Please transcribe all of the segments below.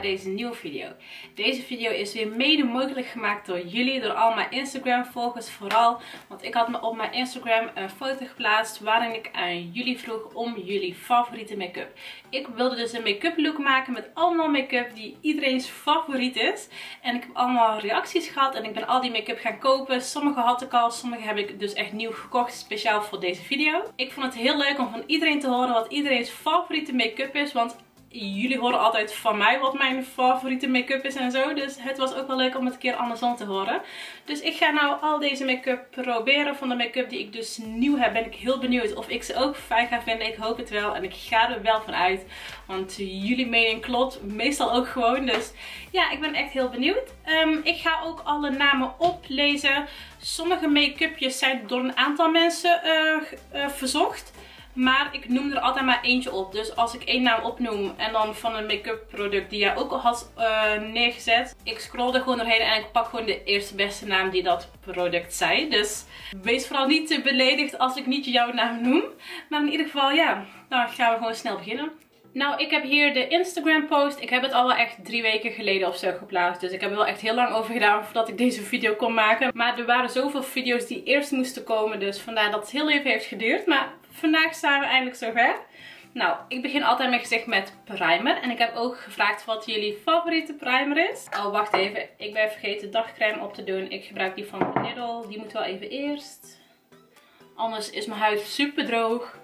deze nieuwe video. Deze video is weer mede mogelijk gemaakt door jullie, door al mijn Instagram volgers vooral. Want ik had op mijn Instagram een foto geplaatst waarin ik aan jullie vroeg om jullie favoriete make-up. Ik wilde dus een make-up look maken met allemaal make-up die iedereen's favoriet is. En ik heb allemaal reacties gehad en ik ben al die make-up gaan kopen. Sommige had ik al, sommige heb ik dus echt nieuw gekocht, speciaal voor deze video. Ik vond het heel leuk om van iedereen te horen wat iedereen's favoriete make-up is, want jullie horen altijd van mij wat mijn favoriete make-up is en zo. Dus het was ook wel leuk om het een keer andersom te horen. Dus ik ga nou al deze make-up proberen. Van de make-up die ik dus nieuw heb, ben ik heel benieuwd of ik ze ook fijn ga vinden. Ik hoop het wel en ik ga er wel van uit. Want jullie mening klopt meestal ook gewoon. Dus ja, ik ben echt heel benieuwd. Ik ga ook alle namen oplezen. Sommige make-upjes zijn door een aantal mensen verzocht. Maar ik noem er altijd maar eentje op. Dus als ik één naam opnoem en dan van een make-up product die jij ook al had neergezet. Ik scroll er gewoon doorheen en ik pak gewoon de eerste beste naam die dat product zei. Dus wees vooral niet te beledigd als ik niet jouw naam noem. Maar in ieder geval ja, dan gaan we gewoon snel beginnen. Nou, ik heb hier de Instagram post. Ik heb het al wel echt 3 weken geleden of zo geplaatst. Dus ik heb er wel echt heel lang over gedaan voordat ik deze video kon maken. Maar er waren zoveel video's die eerst moesten komen. Dus vandaar dat het heel even heeft geduurd. Maar vandaag zijn we eindelijk zover. Nou, ik begin altijd mijn gezicht met primer. En ik heb ook gevraagd wat jullie favoriete primer is. Oh, wacht even. Ik ben vergeten dagcrème op te doen. Ik gebruik die van Lidl. Die moet wel even eerst. Anders is mijn huid super droog.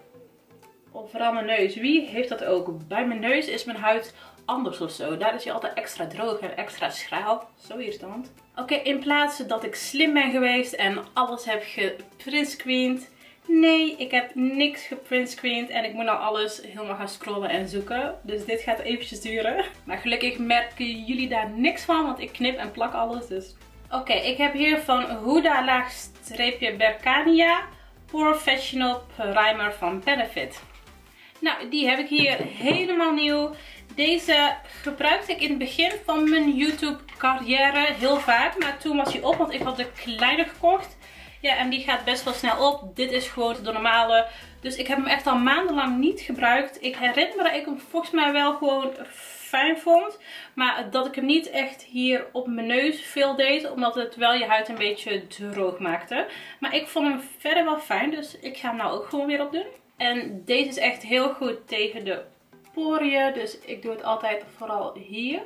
Of vooral mijn neus. Wie heeft dat ook? Bij mijn neus is mijn huid anders of zo. Daar is hij altijd extra droog en extra schraal. Zo irritant. Oké, in plaats dat ik slim ben geweest en alles heb geprintscreend. Nee, ik heb niks geprintscreend en ik moet nou alles helemaal gaan scrollen en zoeken. Dus dit gaat eventjes duren. Maar gelukkig merken jullie daar niks van, want ik knip en plak alles. Dus. Oké, ik heb hier van Huda _Berkania Professional Primer van Benefit. Nou, die heb ik hier helemaal nieuw. Deze gebruikte ik in het begin van mijn YouTube carrière heel vaak. Maar toen was hij op, want ik had de kleine gekocht. Ja, en die gaat best wel snel op. Dit is gewoon de normale. Dus ik heb hem echt al maandenlang niet gebruikt. Ik herinner me dat ik hem volgens mij wel gewoon fijn vond. Maar dat ik hem niet echt hier op mijn neus veel deed. Omdat het wel je huid een beetje droog maakte. Maar ik vond hem verder wel fijn. Dus ik ga hem nou ook gewoon weer opdoen. En deze is echt heel goed tegen de poriën. Dus ik doe het altijd vooral hier.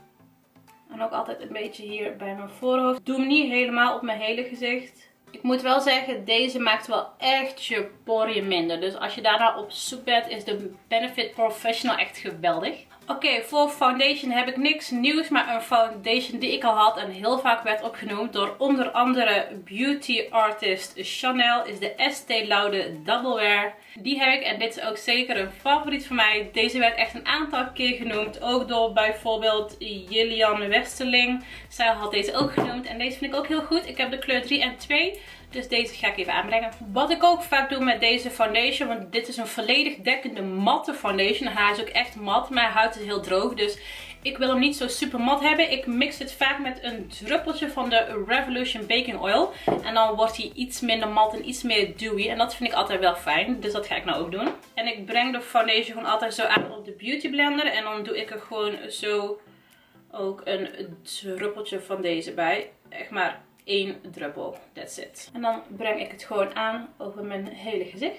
En ook altijd een beetje hier bij mijn voorhoofd. Doe hem niet helemaal op mijn hele gezicht. Ik moet wel zeggen, deze maakt wel echt je poriën minder. Dus als je daarna op zoek bent, is de Benefit Professional echt geweldig. Oké, voor foundation heb ik niks nieuws, maar een foundation die ik al had en heel vaak werd opgenoemd door onder andere beauty artist Chanel, is de Estée Lauder Double Wear. Die heb ik en dit is ook zeker een favoriet van mij. Deze werd echt een aantal keer genoemd, ook door bijvoorbeeld Jillian Westerling. Zij had deze ook genoemd en deze vind ik ook heel goed. Ik heb de kleur 3 en 2. Dus deze ga ik even aanbrengen. Wat ik ook vaak doe met deze foundation. Want dit is een volledig dekkende matte foundation. Hij is ook echt mat. Mijn huid is heel droog. Dus ik wil hem niet zo super mat hebben. Ik mix het vaak met een druppeltje van de Revolution Baking Oil. En dan wordt hij iets minder mat en iets meer dewy. En dat vind ik altijd wel fijn. Dus dat ga ik nou ook doen. En ik breng de foundation gewoon altijd zo aan op de Beauty Blender. En dan doe ik er gewoon zo ook een druppeltje van deze bij. Echt maar 1 druppel, that's it. En dan breng ik het gewoon aan over mijn hele gezicht.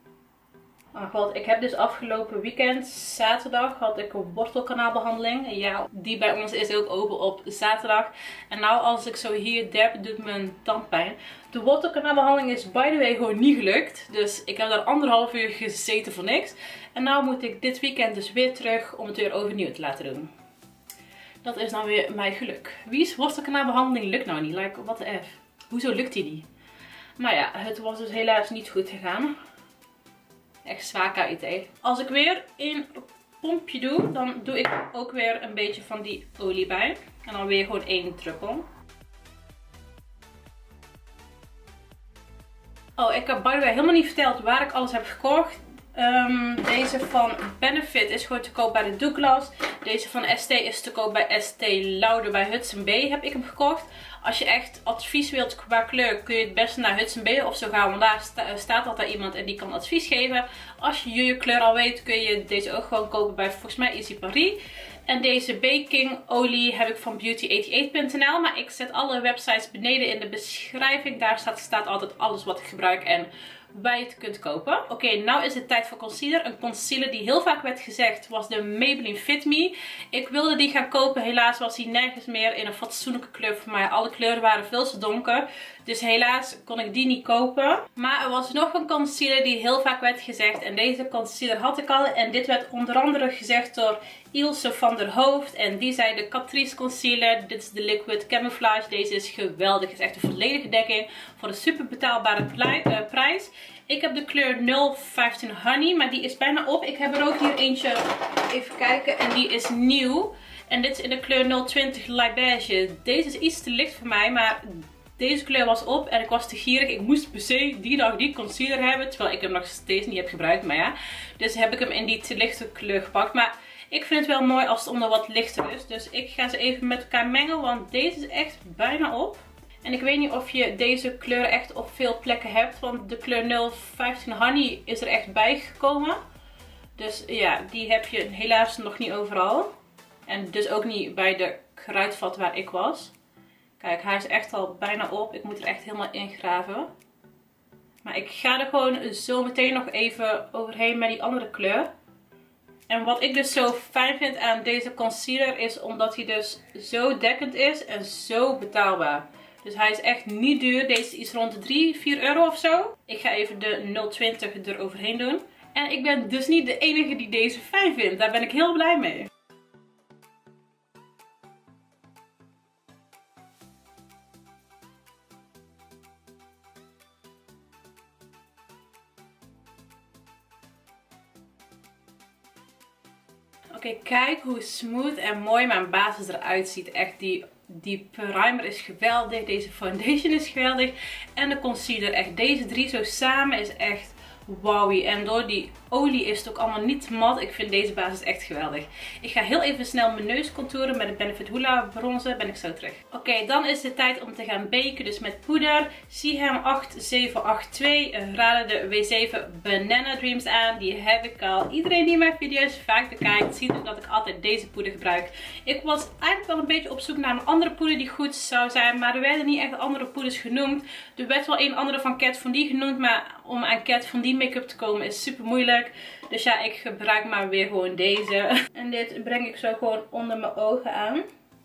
Oh god, ik heb dus afgelopen weekend, zaterdag, had ik een wortelkanaalbehandeling. Ja, die bij ons is ook open op zaterdag. En nou als ik zo hier dab, doet mijn tand pijn. De wortelkanaalbehandeling is by the way gewoon niet gelukt. Dus ik heb daar 1,5 uur gezeten voor niks. En nou moet ik dit weekend dus weer terug om het weer overnieuw te laten doen. Dat is nou weer mijn geluk. Wie's wortelkanaalbehandeling lukt nou niet? Like, what the F? Hoezo lukt die niet? Maar ja, het was dus helaas niet goed gegaan. Echt zwaar KIT. Als ik weer een pompje doe, dan doe ik ook weer een beetje van die olie bij. En dan weer gewoon 1 druppel. Oh, ik heb by the way helemaal niet verteld waar ik alles heb gekocht. Deze van Benefit is gewoon te koop bij de Douglas. Deze van Estée is te koop bij Estée Lauder bij Hudson B heb ik hem gekocht. Als je echt advies wilt qua kleur kun je het beste naar Hudson B of zo gaan. Want daar staat altijd iemand en die kan advies geven. Als je je kleur al weet kun je deze ook gewoon kopen bij volgens mij Easy Paris. En deze bakingolie heb ik van beauty88.nl. Maar ik zet alle websites beneden in de beschrijving. Daar staat altijd alles wat ik gebruik en waar je het kunt kopen. Oké, nou is het tijd voor concealer. Een concealer die heel vaak werd gezegd was de Maybelline Fit Me. Ik wilde die gaan kopen. Helaas was die nergens meer in een fatsoenlijke kleur voor mij. Alle kleuren waren veel te donker. Dus helaas kon ik die niet kopen. Maar er was nog een concealer die heel vaak werd gezegd. En deze concealer had ik al. En dit werd onder andere gezegd door Ilse van der Hoofd. En die zei de Catrice Concealer. Dit is de Liquid Camouflage. Deze is geweldig. Het is echt een volledige dekking voor een super betaalbare prijs. Ik heb de kleur 015 Honey. Maar die is bijna op. Ik heb er ook hier eentje. Even kijken. En die is nieuw. En dit is in de kleur 020 Light Beige. Deze is iets te licht voor mij. Maar deze kleur was op en ik was te gierig. Ik moest per se die dag die concealer hebben. Terwijl ik hem nog steeds niet heb gebruikt. Maar ja. Dus heb ik hem in die te lichte kleur gepakt. Maar ik vind het wel mooi als het onder wat lichter is. Dus ik ga ze even met elkaar mengen. Want deze is echt bijna op. En ik weet niet of je deze kleur echt op veel plekken hebt. Want de kleur 015 Honey is er echt bij gekomen. Dus ja, die heb je helaas nog niet overal. En dus ook niet bij de kruidvat waar ik was. Kijk, hij is echt al bijna op. Ik moet er echt helemaal ingraven. Maar ik ga er gewoon zo meteen nog even overheen met die andere kleur. En wat ik dus zo fijn vind aan deze concealer is omdat hij dus zo dekkend is en zo betaalbaar. Dus hij is echt niet duur. Deze is iets rond de 3-4 euro of zo. Ik ga even de 020 eroverheen doen. En ik ben dus niet de enige die deze fijn vindt. Daar ben ik heel blij mee. Oké, kijk hoe smooth en mooi mijn basis eruit ziet. Echt, die primer is geweldig. Deze foundation is geweldig. En de concealer, echt. Deze drie zo samen is echt wowie. En door die olie is het ook allemaal niet mat. Ik vind deze basis echt geweldig. Ik ga heel even snel mijn neus contouren met de Benefit Hoola bronzer. Ben ik zo terug. Oké, dan is het tijd om te gaan baken. Dus met poeder. Sihem 8782. Raden de W7 Banana Dreams aan. Die heb ik al. Iedereen die mijn video's vaak bekijkt, ziet ook dat ik altijd deze poeder gebruik. Ik was eigenlijk wel een beetje op zoek naar een andere poeder die goed zou zijn. Maar er werden niet echt andere poeders genoemd. Er werd wel een andere van Kat Von D genoemd. Maar om aan Kat Von D make-up te komen is super moeilijk. Dus ja, ik gebruik maar weer gewoon deze. En dit breng ik zo gewoon onder mijn ogen aan.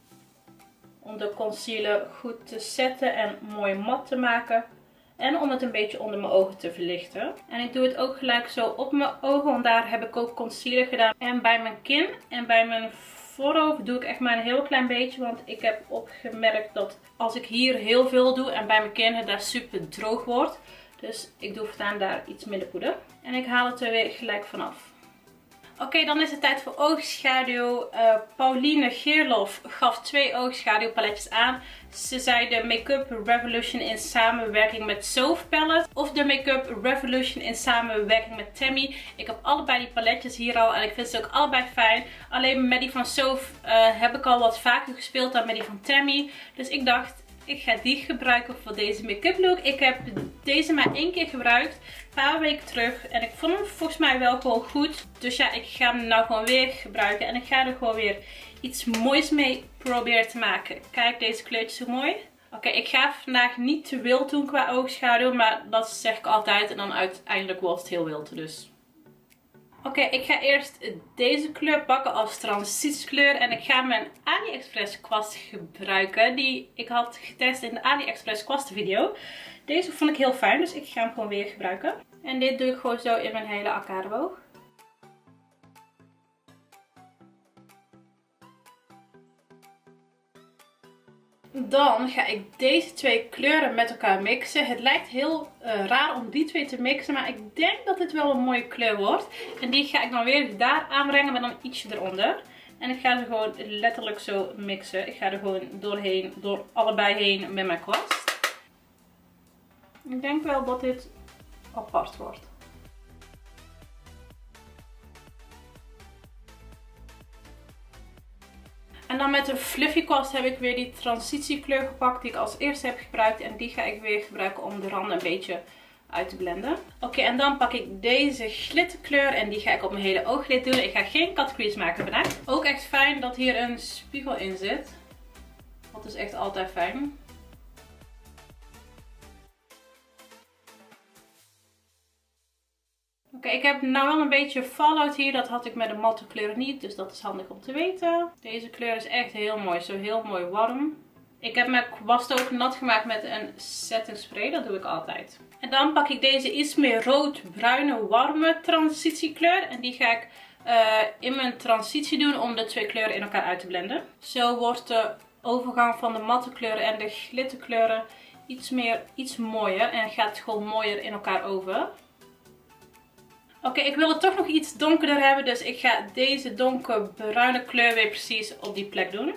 Om de concealer goed te zetten en mooi mat te maken. En om het een beetje onder mijn ogen te verlichten. En ik doe het ook gelijk zo op mijn ogen. Want daar heb ik ook concealer gedaan. En bij mijn kin en bij mijn voorhoofd doe ik echt maar een heel klein beetje. Want ik heb opgemerkt dat als ik hier heel veel doe en bij mijn kin het daar super droog wordt. Dus ik doe voortaan daar iets minder poeder. En ik haal het er weer gelijk vanaf. Oké, dan is het tijd voor oogschaduw. Pauline Geerlof gaf 2 oogschaduwpaletjes aan. Ze zei de Make-up Revolution in samenwerking met Soph Palette. Of de Make-up Revolution in samenwerking met Tammy. Ik heb allebei die paletjes hier al en ik vind ze ook allebei fijn. Alleen met die van Soph heb ik al wat vaker gespeeld dan met die van Tammy. Dus ik dacht, ik ga die gebruiken voor deze make-up look. Ik heb deze maar 1 keer gebruikt. Een paar weken terug. En ik vond hem volgens mij wel gewoon goed. Dus ja, ik ga hem nou gewoon weer gebruiken. En ik ga er gewoon weer iets moois mee proberen te maken. Kijk, deze kleurtjes zo mooi. Oké, ik ga vandaag niet te wild doen qua oogschaduw. Maar dat zeg ik altijd. En dan uiteindelijk wordt het heel wild. Dus oké, ik ga eerst deze kleur pakken als transitiekleur. En ik ga mijn AliExpress kwast gebruiken. Die ik had getest in de AliExpress kwastenvideo. Deze vond ik heel fijn, dus ik ga hem gewoon weer gebruiken. En dit doe ik gewoon zo in mijn hele arcadeboog. Dan ga ik deze 2 kleuren met elkaar mixen. Het lijkt heel raar om die 2 te mixen, maar ik denk dat dit wel een mooie kleur wordt. En die ga ik dan weer daar aanbrengen met dan ietsje eronder. En ik ga ze gewoon letterlijk zo mixen. Ik ga er gewoon doorheen, door allebei heen met mijn kwast. Ik denk wel dat dit apart wordt. En dan met een fluffy kwast heb ik weer die transitiekleur gepakt die ik als eerste heb gebruikt. En die ga ik weer gebruiken om de randen een beetje uit te blenden. Oké, en dan pak ik deze glitterkleur en die ga ik op mijn hele ooglid doen. Ik ga geen cut crease maken vandaag. Ook echt fijn dat hier een spiegel in zit. Dat is echt altijd fijn. Oké, ik heb nou wel een beetje fallout hier. Dat had ik met de matte kleur niet, dus dat is handig om te weten. Deze kleur is echt heel mooi, zo heel mooi warm. Ik heb mijn kwast ook nat gemaakt met een setting spray, dat doe ik altijd. En dan pak ik deze iets meer rood-bruine warme transitiekleur. En die ga ik in mijn transitie doen om de twee kleuren in elkaar uit te blenden. Zo wordt de overgang van de matte kleuren en de glitterkleuren iets mooier. En gaat het gewoon mooier in elkaar over. Oké, ik wil het toch nog iets donkerder hebben, dus ik ga deze donkerbruine kleur weer precies op die plek doen.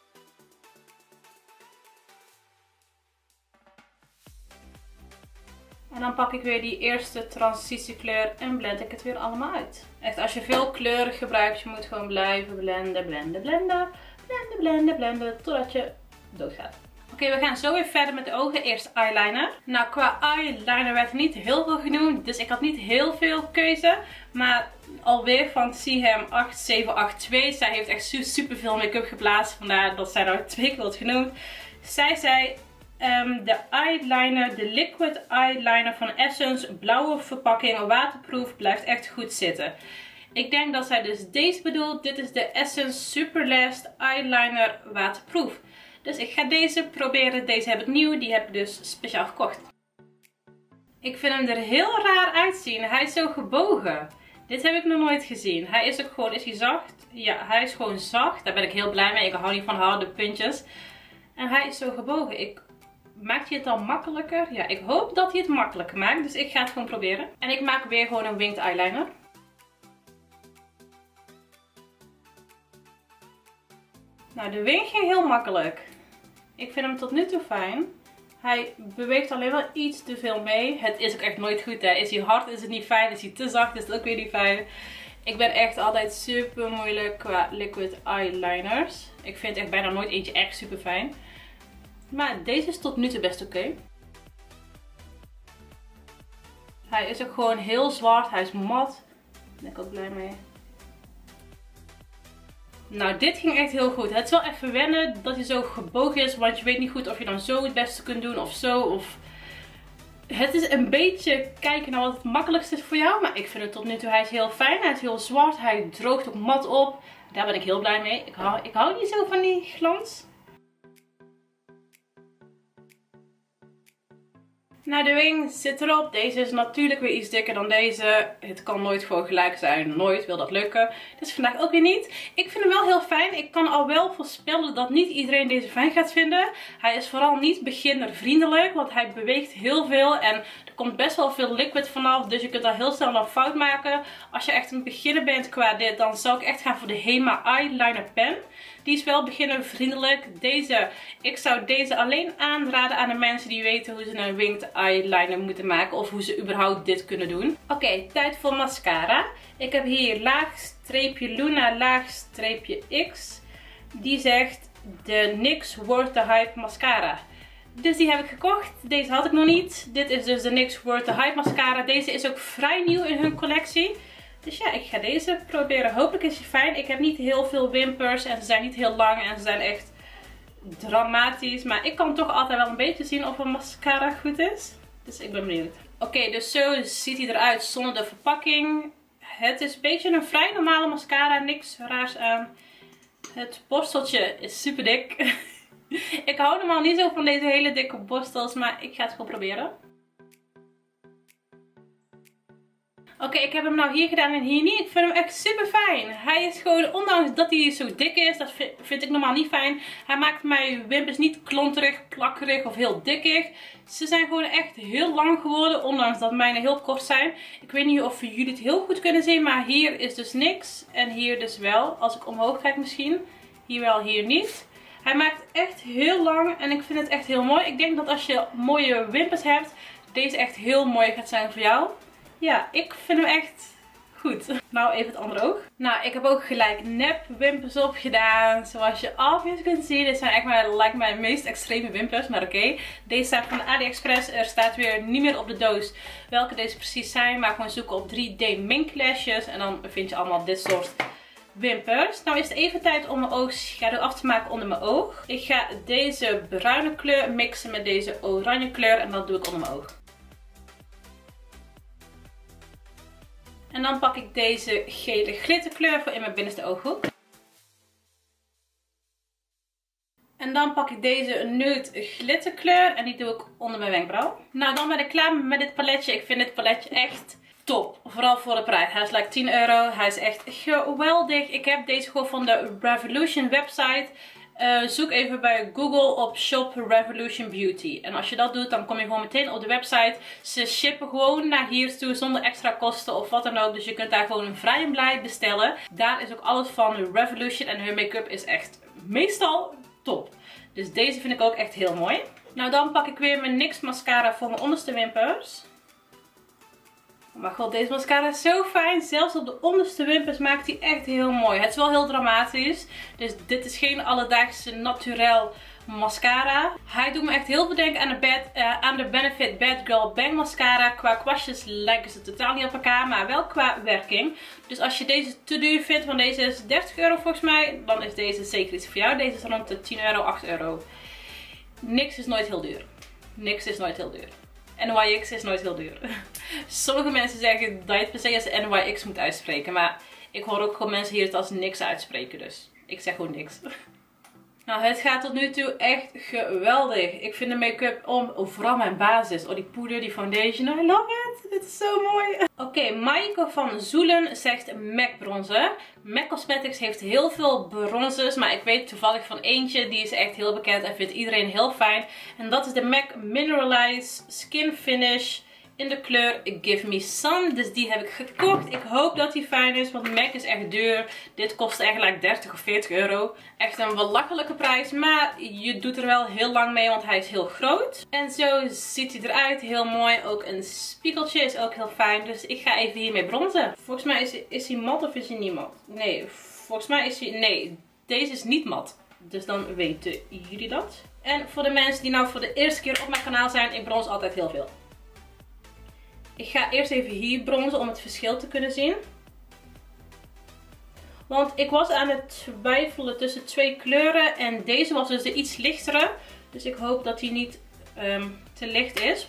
En dan pak ik weer die eerste transitiekleur en blend ik het weer allemaal uit. Echt, als je veel kleuren gebruikt, je moet gewoon blijven blenden, blenden, blenden, blenden, blenden, blenden, totdat je doodgaat. Oké, we gaan zo weer verder met de ogen. Eerst eyeliner. Nou, qua eyeliner werd niet heel veel genoemd, dus ik had niet heel veel keuze. Maar alweer van CM 8782. Zij heeft echt super veel make-up geplaatst, vandaar dat zij nou 2 keer wordt genoemd. Zij zei... de eyeliner, de liquid eyeliner van Essence, blauwe verpakking, waterproof, blijft echt goed zitten. Ik denk dat zij dus deze bedoelt. Dit is de Essence Superlast Eyeliner waterproof. Dus ik ga deze proberen. Deze heb ik nieuw, die heb ik dus speciaal gekocht. Ik vind hem er heel raar uitzien. Hij is zo gebogen. Dit heb ik nog nooit gezien. Hij is ook gewoon, is hij zacht? Ja, hij is gewoon zacht. Daar ben ik heel blij mee. Ik hou niet van harde puntjes. En hij is zo gebogen. Maakt hij het al makkelijker? Ja, ik hoop dat hij het makkelijker maakt. Dus ik ga het gewoon proberen. En ik maak weer gewoon een winged eyeliner. Nou, de wing ging heel makkelijk. Ik vind hem tot nu toe fijn. Hij beweegt alleen wel iets te veel mee. Het is ook echt nooit goed, hè. Is hij hard, is het niet fijn. Is hij te zacht, is het ook weer niet fijn. Ik ben echt altijd super moeilijk qua liquid eyeliners. Ik vind echt bijna nooit eentje echt super fijn. Maar deze is tot nu toe best oké. Hij is ook gewoon heel zwart. Hij is mat. Daar ben ik ook blij mee. Nou, dit ging echt heel goed. Het is wel even wennen dat hij zo gebogen is. Want je weet niet goed of je dan zo het beste kunt doen of zo. Of... Het is een beetje kijken naar wat het makkelijkste is voor jou. Maar ik vind het tot nu toe, hij is heel fijn. Hij is heel zwart. Hij droogt ook mat op. Daar ben ik heel blij mee. Ik hou niet zo van die glans. Nou, de wing zit erop. Deze is natuurlijk weer iets dikker dan deze. Het kan nooit gewoon gelijk zijn. Nooit wil dat lukken. Dus vandaag ook weer niet. Ik vind hem wel heel fijn. Ik kan al wel voorspellen dat niet iedereen deze fijn gaat vinden. Hij is vooral niet beginnervriendelijk. Want hij beweegt heel veel. En er komt best wel veel liquid vanaf. Dus je kunt daar heel snel nog fout maken. Als je echt een beginner bent qua dit, dan zou ik echt gaan voor de Hema Eyeliner Pen. Die is wel beginnervriendelijk. Ik zou deze alleen aanraden aan de mensen die weten hoe ze een winged eyeliner moeten maken. Of hoe ze überhaupt dit kunnen doen. Oké, tijd voor mascara. Ik heb hier laagstreepje Luna, laagstreepje X. Die zegt de NYX Worth the Hype mascara. Dus die heb ik gekocht. Deze had ik nog niet. Dit is dus de NYX Worth the Hype mascara. Deze is ook vrij nieuw in hun collectie. Dus ja, ik ga deze proberen. Hopelijk is hij fijn. Ik heb niet heel veel wimpers en ze zijn niet heel lang en ze zijn echt dramatisch. Maar ik kan toch altijd wel een beetje zien of een mascara goed is. Dus ik ben benieuwd. Oké, dus zo ziet hij eruit zonder de verpakking. Het is een beetje een vrij normale mascara. Niks raars aan. Het borsteltje is super dik. Ik hou normaal niet zo van deze hele dikke borstels, maar ik ga het gewoon proberen. Oké, ik heb hem nou hier gedaan en hier niet. Ik vind hem echt super fijn. Hij is gewoon, ondanks dat hij zo dik is, dat vind ik normaal niet fijn. Hij maakt mijn wimpers niet klonterig, plakkerig of heel dikkig. Ze zijn gewoon echt heel lang geworden, ondanks dat mijne heel kort zijn. Ik weet niet of jullie het heel goed kunnen zien, maar hier is dus niks. En hier dus wel. Als ik omhoog kijk misschien. Hier wel, hier niet. Hij maakt echt heel lang en ik vind het echt heel mooi. Ik denk dat als je mooie wimpers hebt, deze echt heel mooi gaat zijn voor jou. Ja, ik vind hem echt Goed. Nou, even het andere oog. Nou, ik heb ook gelijk nep wimpers opgedaan. Zoals je obvious kunt zien. Dit zijn echt mijn meest extreme wimpers. Maar oké. Deze zijn van AliExpress. Er staat weer niet meer op de doos welke deze precies zijn. Maar gewoon zoeken op 3D Mink Lashes. En dan vind je allemaal dit soort wimpers. Nou is het even tijd om mijn oogschaduw af te maken onder mijn oog. Ik ga deze bruine kleur mixen met deze oranje kleur. En dat doe ik onder mijn oog. En dan pak ik deze gele glitterkleur voor in mijn binnenste ooghoek. En dan pak ik deze nude glitterkleur en die doe ik onder mijn wenkbrauw. Nou, dan ben ik klaar met dit paletje. Ik vind dit paletje echt top. Vooral voor de prijs. Hij is like 10 euro. Hij is echt geweldig. Ik heb deze gewoon van de Revolution website. Zoek even bij Google op Shop Revolution Beauty. En als je dat doet, dan kom je gewoon meteen op de website. Ze shippen gewoon naar hier toe zonder extra kosten of wat dan ook. Dus je kunt daar gewoon vrij en blij bestellen. Daar is ook alles van Revolution en hun make-up is echt meestal top. Dus deze vind ik ook echt heel mooi. Nou, dan pak ik weer mijn NYX mascara voor mijn onderste wimpers. Oh mijn god, deze mascara is zo fijn. Zelfs op de onderste wimpers maakt hij echt heel mooi. Het is wel heel dramatisch. Dus dit is geen alledaagse naturel mascara. Hij doet me echt heel veel denken aan de Benefit Bad Girl Bang mascara. Qua kwastjes lijken ze totaal niet op elkaar, maar wel qua werking. Dus als je deze te duur vindt, want deze is 30 euro volgens mij, dan is deze zeker iets voor jou. Deze is rond de 10 euro, 8 euro. Niks is nooit heel duur. Niks is nooit heel duur. NYX is nooit heel duur. Sommige mensen zeggen dat je het per se als NYX moet uitspreken. Maar ik hoor ook gewoon mensen hier het als niks uitspreken. Dus ik zeg gewoon niks. Nou, het gaat tot nu toe echt geweldig. Ik vind de make-up vooral mijn basis. Oh, die poeder, die foundation. I love it. Dit is zo mooi. Oké, Maiko van Zoelen zegt MAC bronzer. MAC Cosmetics heeft heel veel bronzers. Maar ik weet toevallig van eentje. Die is echt heel bekend en vindt iedereen heel fijn. En dat is de MAC Mineralize Skin Finish. In de kleur Give Me Sun. Dus die heb ik gekocht. Ik hoop dat die fijn is. Want MAC is echt duur. Dit kost eigenlijk 30 of 40 euro. Echt een belachelijke prijs. Maar je doet er wel heel lang mee. Want hij is heel groot. En zo ziet hij eruit. Heel mooi. Ook een spiegeltje is ook heel fijn. Dus ik ga even hiermee bronzen. Volgens mij is hij mat of is hij niet mat? Nee. Volgens mij is hij... Nee. Deze is niet mat. Dus dan weten jullie dat. En voor de mensen die nou voor de eerste keer op mijn kanaal zijn. Ik brons altijd heel veel. Ik ga eerst even hier bronzen om het verschil te kunnen zien. Want ik was aan het twijfelen tussen twee kleuren. En deze was dus de iets lichtere. Dus ik hoop dat die niet te licht is.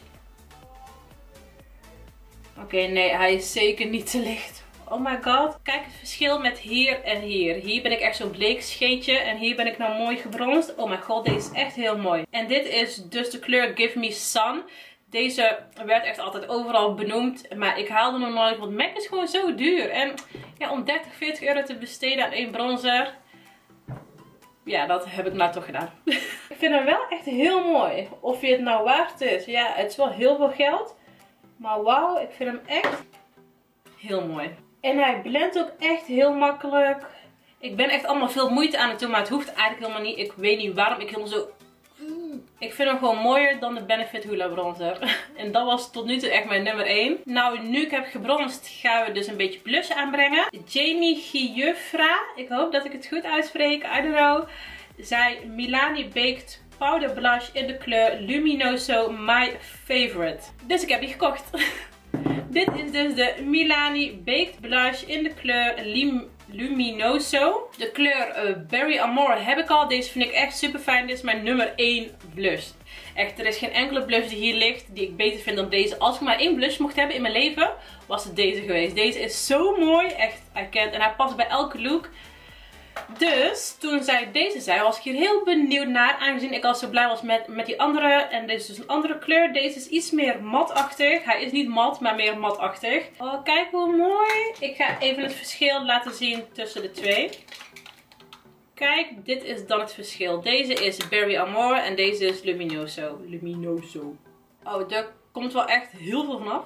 Oké, nee, hij is zeker niet te licht. Oh my god. Kijk het verschil met hier en hier. Hier ben ik echt zo'n bleek scheetje. En hier ben ik nou mooi gebronzed. Oh my god, deze is echt heel mooi. En dit is dus de kleur Give Me Sun. Deze werd echt altijd overal benoemd. Maar ik haalde nog nooit. Want MAC is gewoon zo duur. En ja, om 30, 40 euro te besteden aan één bronzer. Ja, dat heb ik nou toch gedaan. Ik vind hem wel echt heel mooi. Of je het nou waard is. Ja, het is wel heel veel geld. Maar wauw, ik vind hem echt heel mooi. En hij blendt ook echt heel makkelijk. Ik ben echt allemaal veel moeite aan het doen. Maar het hoeft eigenlijk helemaal niet. Ik weet niet waarom ik helemaal zo... Ik vind hem gewoon mooier dan de Benefit Hoola bronzer. En dat was tot nu toe echt mijn nummer 1. Nou, nu ik heb gebronzed, gaan we dus een beetje blush aanbrengen. Jamie Giuffra, ik hoop dat ik het goed uitspreek, I don't know. Zij Milani Baked Powder Blush in de kleur Luminoso My Favorite. Dus ik heb die gekocht. Dit is dus de Milani Baked Blush in de kleur Luminoso. De kleur Berry Amore heb ik al. Deze vind ik echt super fijn. Dit is mijn nummer 1 blush. Echt, er is geen enkele blush die hier ligt die ik beter vind dan deze. Als ik maar 1 blush mocht hebben in mijn leven, was het deze geweest. Deze is zo mooi. Echt, en hij past bij elke look. Dus toen zij deze zei, was ik hier heel benieuwd naar. Aangezien ik al zo blij was met die andere. En deze is dus een andere kleur. Deze is iets meer matachtig. Hij is niet mat, maar meer matachtig. Oh, kijk hoe mooi. Ik ga even het verschil laten zien tussen de twee. Kijk, dit is dan het verschil. Deze is Berry Amore en deze is Luminoso. Luminoso. Oh, er komt wel echt heel veel vanaf.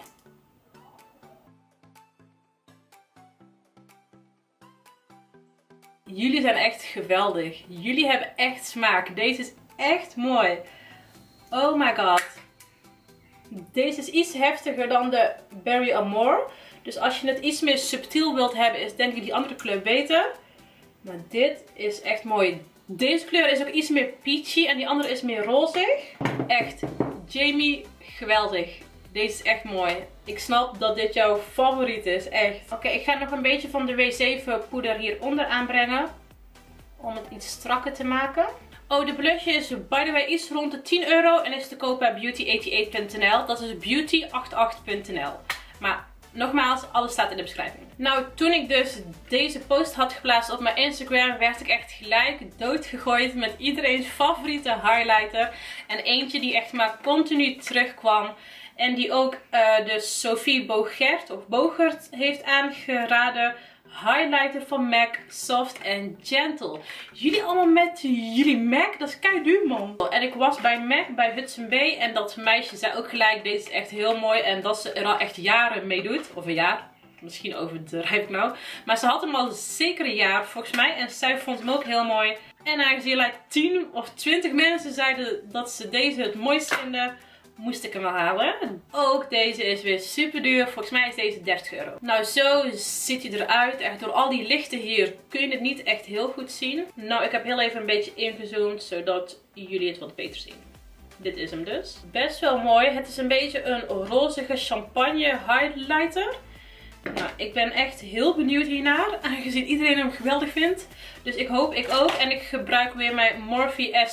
Jullie zijn echt geweldig. Jullie hebben echt smaak. Deze is echt mooi. Oh my god. Deze is iets heftiger dan de Berry Amore. Dus als je het iets meer subtiel wilt hebben, is denk ik die andere kleur beter. Maar dit is echt mooi. Deze kleur is ook iets meer peachy en die andere is meer rozig. Echt, Jamie, geweldig. Deze is echt mooi. Ik snap dat dit jouw favoriet is, echt. Oké, ik ga nog een beetje van de W7 poeder hieronder aanbrengen. Om het iets strakker te maken. Oh, de blushje is by the way iets rond de 10 euro en is te koop bij beauty88.nl. Dat is beauty88.nl. Maar nogmaals, alles staat in de beschrijving. Nou, toen ik dus deze post had geplaatst op mijn Instagram, werd ik echt gelijk doodgegooid met iedereen's favoriete highlighter. En eentje die echt maar continu terugkwam. En die ook de Sophie Bogert heeft aangeraden. Highlighter van MAC, Soft and Gentle. Jullie allemaal met jullie MAC, dat is kei duur man. En ik was bij MAC, bij Hudson Bay. En dat meisje zei ook gelijk, deze is echt heel mooi. En dat ze er al echt jaren mee doet. Of een jaar. Misschien overdrijf ik nou. Maar ze had hem al zeker een jaar volgens mij. En zij vond hem ook heel mooi. En aangezien like 10 of 20 mensen zeiden dat ze deze het mooist vinden, moest ik hem wel halen. Ook deze is weer super duur. Volgens mij is deze 30 euro. Nou, zo ziet hij eruit. Echt door al die lichten hier kun je het niet echt heel goed zien. Nou, ik heb heel even een beetje ingezoomd, zodat jullie het wat beter zien. Dit is hem dus. Best wel mooi. Het is een beetje een rozige champagne highlighter. Nou, ik ben echt heel benieuwd hiernaar. Aangezien iedereen hem geweldig vindt. Dus ik hoop ik ook. En ik gebruik weer mijn Morphe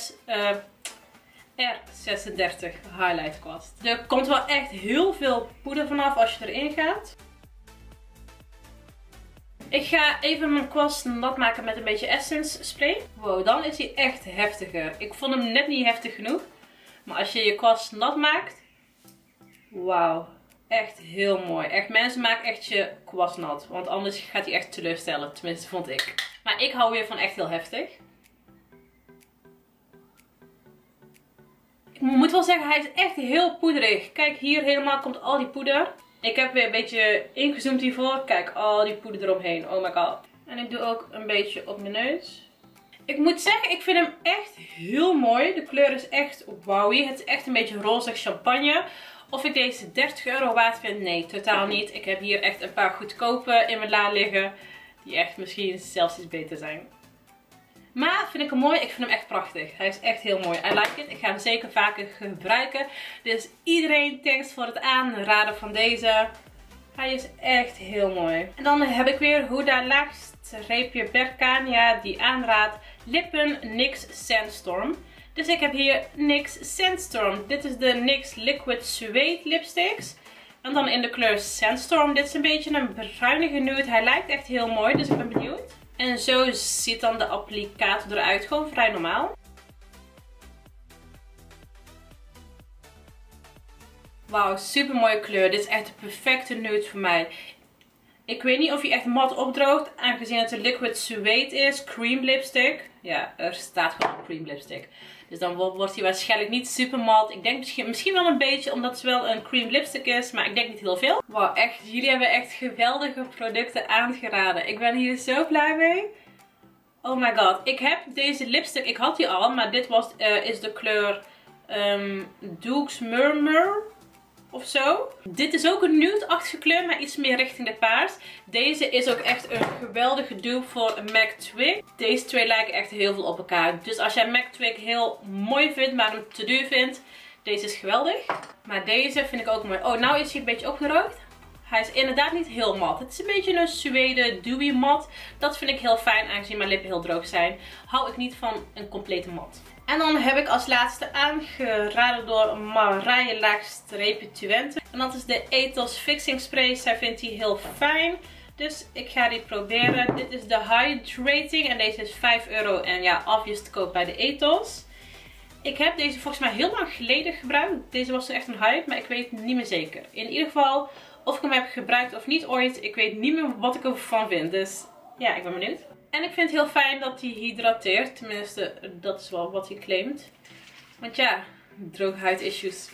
R36 highlight kwast. Er komt wel echt heel veel poeder vanaf als je erin gaat. Ik ga even mijn kwast nat maken met een beetje essence spray. Wow, dan is hij echt heftiger. Ik vond hem net niet heftig genoeg. Maar als je je kwast nat maakt. Wauw. Echt heel mooi. Echt, mensen, maak echt je kwast nat. Want anders gaat hij echt teleurstellen. Tenminste, vond ik. Maar ik hou weer van echt heel heftig. Ik moet wel zeggen, hij is echt heel poederig. Kijk, hier helemaal komt al die poeder. Ik heb weer een beetje ingezoomd hiervoor. Kijk, al die poeder eromheen. Oh my god. En ik doe ook een beetje op mijn neus. Ik moet zeggen, ik vind hem echt heel mooi. De kleur is echt wowie. Het is echt een beetje rozig champagne. Of ik deze 30 euro waard vind? Nee, totaal niet. Ik heb hier echt een paar goedkope in mijn la liggen. Die echt misschien zelfs iets beter zijn. Maar vind ik hem mooi. Ik vind hem echt prachtig. Hij is echt heel mooi. I like it. Ik ga hem zeker vaker gebruiken. Dus iedereen thanks voor het aanraden van deze. Hij is echt heel mooi. En dan heb ik weer Huda laagstreepje Berkania die aanraadt lippen NYX Sandstorm. Dus ik heb hier NYX Sandstorm. Dit is de NYX Liquid Suede lipsticks. En dan in de kleur Sandstorm. Dit is een beetje een bruinige nude. Hij lijkt echt heel mooi. Dus ik ben benieuwd. En zo ziet dan de applicator eruit. Gewoon vrij normaal. Wauw, super mooie kleur. Dit is echt de perfecte nude voor mij. Ik weet niet of hij echt mat opdroogt. Aangezien het een liquid suede is. Cream lipstick. Ja, er staat gewoon cream lipstick. Dus dan wordt hij waarschijnlijk niet super mat. Ik denk misschien wel een beetje, omdat het wel een cream lipstick is. Maar ik denk niet heel veel. Wauw, echt. Jullie hebben echt geweldige producten aangeraden. Ik ben hier zo blij mee. Oh my god. Ik heb deze lipstick. Ik had die al. Maar dit is de kleur Duke's Murmur. Of zo. Dit is ook een nude-achtige kleur, maar iets meer richting de paars. Deze is ook echt een geweldige dupe voor MAC Twig. Deze twee lijken echt heel veel op elkaar. Dus als jij MAC Twig heel mooi vindt, maar hem te duur vindt, deze is geweldig. Maar deze vind ik ook mooi. Oh, nou is hij een beetje opgerookt. Hij is inderdaad niet heel mat. Het is een beetje een suede dewy mat. Dat vind ik heel fijn, aangezien mijn lippen heel droog zijn. Hou ik niet van een complete mat. En dan heb ik als laatste aangeraden door Marije laagstreepje Twente. En dat is de Ethos Fixing Spray. Zij vindt die heel fijn. Dus ik ga die proberen. Dit is de Hydrating. En deze is 5 euro. En ja, obvious te koop bij de Ethos. Ik heb deze volgens mij heel lang geleden gebruikt. Deze was echt een hype, maar ik weet het niet meer zeker. In ieder geval, of ik hem heb gebruikt of niet ooit. Ik weet niet meer wat ik ervan vind. Dus ja, ik ben benieuwd. En ik vind het heel fijn dat hij hydrateert. Tenminste, dat is wel wat hij claimt. Want ja, droge huidissues.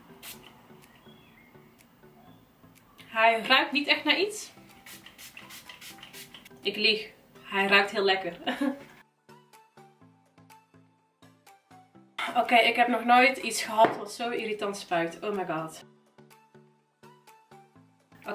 Hij ruikt niet echt naar iets. Ik lieg. Hij ruikt heel lekker. Oké, ik heb nog nooit iets gehad wat zo irritant spuit. Oh my god.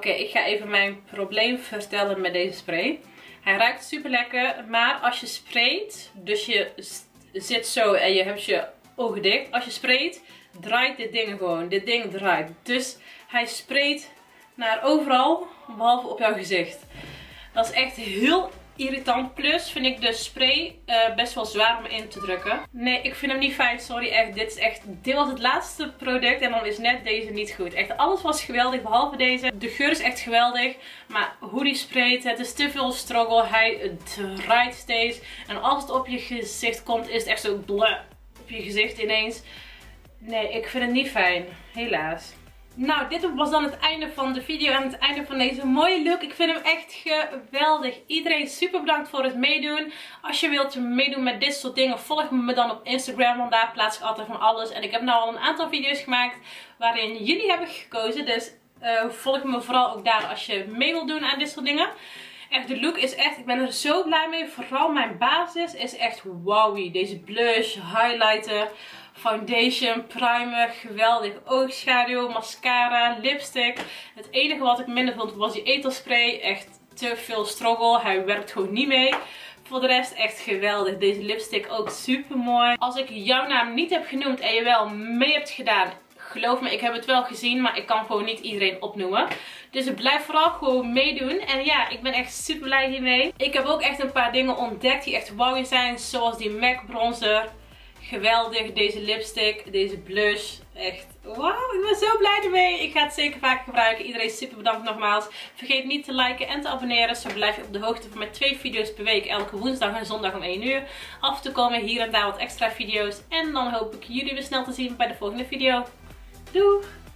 Oké, ik ga even mijn probleem vertellen met deze spray. Hij ruikt super lekker, maar als je sprayt, dus je zit zo en je hebt je ogen dicht. Als je sprayt, draait dit ding gewoon. Dit ding draait. Dus hij sprayt naar overal, behalve op jouw gezicht. Dat is echt heel irritant. Plus vind ik de spray best wel zwaar om in te drukken. Nee, ik vind hem niet fijn. Sorry, echt. Dit was het laatste product en dan is net deze niet goed. Echt, alles was geweldig behalve deze. De geur is echt geweldig. Maar hoe die sprayt, het is te veel struggle. Hij draait steeds. En als het op je gezicht komt, is het echt zo bleh, op je gezicht ineens. Nee, ik vind het niet fijn. Helaas. Nou, dit was dan het einde van de video en het einde van deze mooie look. Ik vind hem echt geweldig. Iedereen super bedankt voor het meedoen. Als je wilt meedoen met dit soort dingen, volg me dan op Instagram. Want daar plaats ik altijd van alles. En ik heb nou al een aantal video's gemaakt waarin jullie hebben gekozen. Dus volg me vooral ook daar als je mee wilt doen aan dit soort dingen. Echt, de look is echt, ik ben er zo blij mee. Vooral mijn basis is echt wowie. Deze blush, highlighter, foundation, primer, geweldig. Oogschaduw, mascara, lipstick. Het enige wat ik minder vond was die etelspray. Echt te veel struggle. Hij werkt gewoon niet mee. Voor de rest echt geweldig. Deze lipstick ook super mooi. Als ik jouw naam niet heb genoemd en je wel mee hebt gedaan, geloof me, ik heb het wel gezien, maar ik kan gewoon niet iedereen opnoemen. Dus blijf vooral gewoon meedoen. En ja, ik ben echt super blij hiermee. Ik heb ook echt een paar dingen ontdekt die echt wauw zijn. Zoals die MAC bronzer. Geweldig. Deze lipstick. Deze blush. Echt wauw. Ik ben zo blij ermee. Ik ga het zeker vaak gebruiken. Iedereen super bedankt nogmaals. Vergeet niet te liken en te abonneren. Zo blijf je op de hoogte van mijn 2 video's per week. Elke woensdag en zondag om 1 uur. Af en toe komen hier en daar wat extra video's. En dan hoop ik jullie weer snel te zien bij de volgende video. Doeg!